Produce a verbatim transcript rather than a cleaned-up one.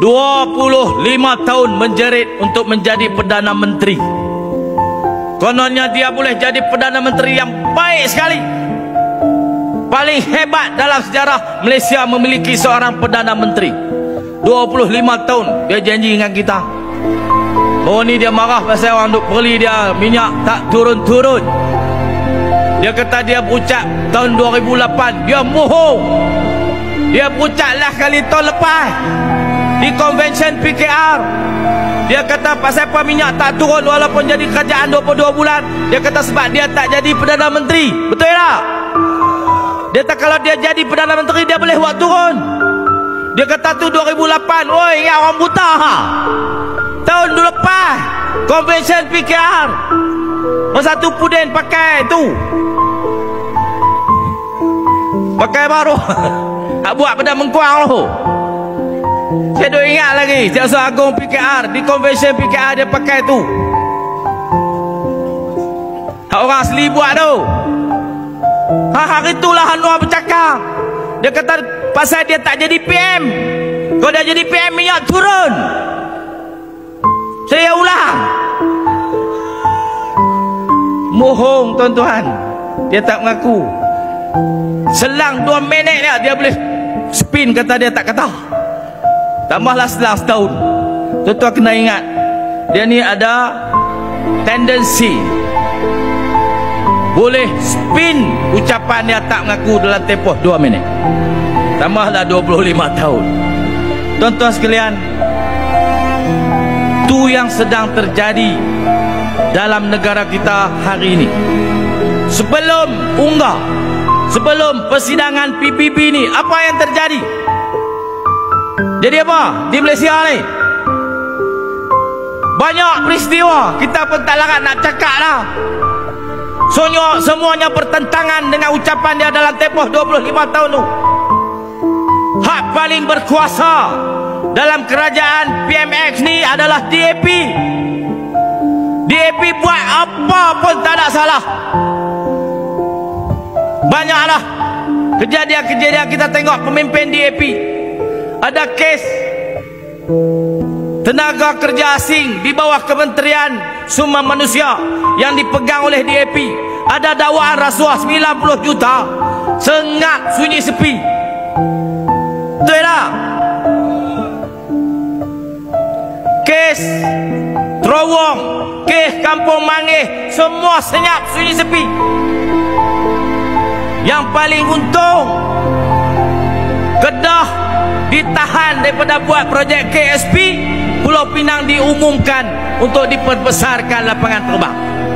dua puluh lima tahun menjerit untuk menjadi Perdana Menteri. Kononnya dia boleh jadi Perdana Menteri yang baik sekali, paling hebat dalam sejarah Malaysia memiliki seorang Perdana Menteri. Dua puluh lima tahun dia janji dengan kita. Oh ni dia marah pasal orang duk beli dia minyak tak turun-turun. Dia kata dia berucap tahun dua ribu lapan. Dia bohong. Dia berucap lah kali tahun lepas di konvensyen P K R. Dia kata pasal apa minyak tak turun walaupun jadi kerajaan dua puluh dua bulan. Dia kata sebab dia tak jadi Perdana Menteri. Betul tak? Dia kata kalau dia jadi Perdana Menteri dia boleh buat turun. Dia kata tu dua ribu lapan. Oi, ingat orang buta ha? Tahun dulu lepas konvensyen P K R. Masa tu Pudin pakai tu, pakai baru tak buat pada mengkuang tu. Saya dah ingat lagi Jaksa Agung P K R, di konvensyen P K R dia pakai tu. Hak orang asli buat tu. Ha, hari itulah Anwar bercakap. Dia kata pasal dia tak jadi P M. Kalau dia jadi P M minyak turun. Saya ulang. Mohong tuan-tuan. Dia tak mengaku. Selang dua minit dia, dia boleh spin kata dia tak kata. Tambahlah selang setahun. Tuan-tuan kena ingat, dia ni ada tendensi boleh spin ucapan dia tak mengaku dalam tempoh dua minit. Tambahlah dua puluh lima tahun. Tuan-tuan sekalian, itu yang sedang terjadi dalam negara kita hari ini. Sebelum unggah, sebelum persidangan P B B ni, apa yang terjadi? Jadi apa di Malaysia ni? Banyak peristiwa, kita pun tak larat nak cakap lah. Soalnya semuanya bertentangan dengan ucapan dia dalam tempoh dua puluh lima tahun tu. Hak paling berkuasa dalam kerajaan P M X ni adalah D A P. D A P buat apa pun tak ada salah. Banyaklah kejadian-kejadian kita tengok pemimpin D A P. Ada kes tenaga kerja asing di bawah Kementerian Sumber Manusia yang dipegang oleh D A P. Ada dakwaan rasuah sembilan puluh juta. Sengak sunyi sepi. Betul tak? Kes Terowong, kes Kampung Mangih, semua senyap sunyi sepi. Yang paling untung Kedah ditahan daripada buat projek K S P. Pulau Pinang diumumkan untuk diperbesarkan lapangan terbang.